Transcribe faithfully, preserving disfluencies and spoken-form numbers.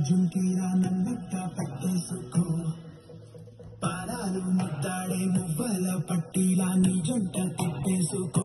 జుంకీరా నన్నట్ట పట్టేసుకో పారాలు ముద్దాడే మువ్వల పట్టిలా నీ జంట తిప్పేసుకో